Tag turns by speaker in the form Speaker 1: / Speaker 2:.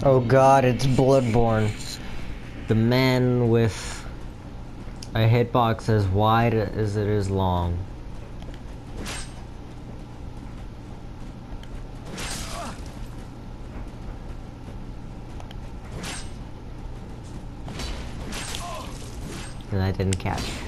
Speaker 1: Oh god, it's Bloodborne. The man with a hitbox as wide as it is long. And I didn't catch.